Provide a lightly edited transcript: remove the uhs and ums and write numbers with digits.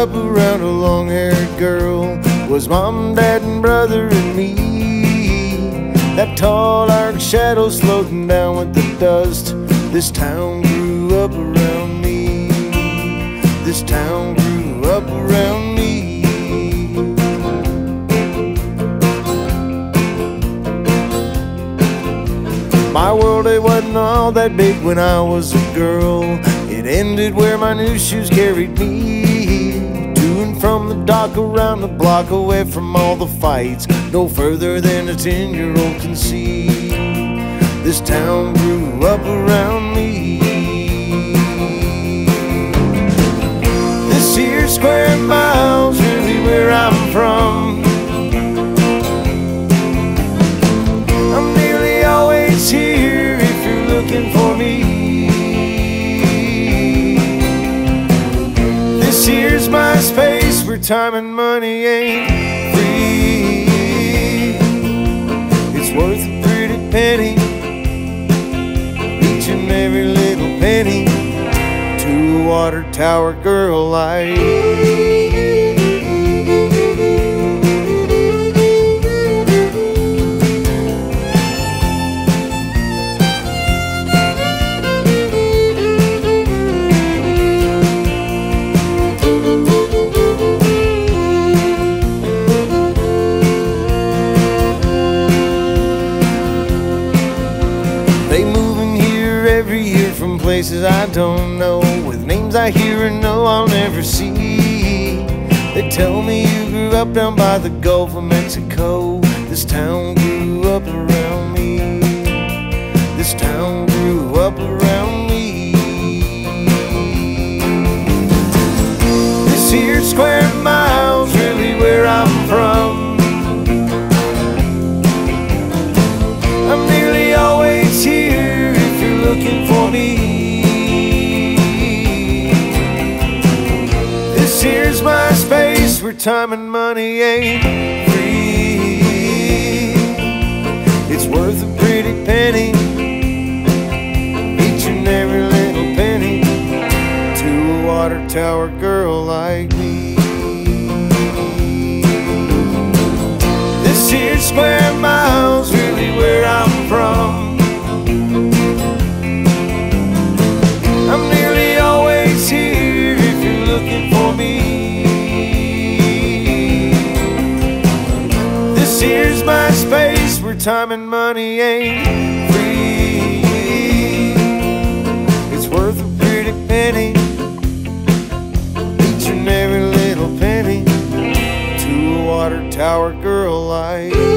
up around a long-haired girl. Was mom, dad, and brother and me. That tall dark shadow floating down with the dust. This town grew up around me. This town grew up around me. My world, it wasn't all that big when I was a girl. It ended where my new shoes carried me, to and from the dock, around the block, away from all the fights, no further than a 10-year-old can see. This town grew up around me. This here square mile's really where I'm from. I'm nearly always here if you're looking for me. This here's my space where time and money ain't free. It's worth a pretty penny, each and every little penny, to a water tower girl like every year from places I don't know, with names I hear and know I'll never see. They tell me you grew up down by the Gulf of Mexico. This town grew up around me. This town grew up around me. This here square mile's really where I'm from. I'm nearly always here looking for me. This here's my space where time and money ain't free. It's worth a pretty penny, each and every little penny, to a water tower girl like me. This here's square mile's really where I'm from. I'm nearly always here if you're looking for me. This here's my space where time and money ain't free. It's worth a pretty penny, each and every little penny, to a water tower girl like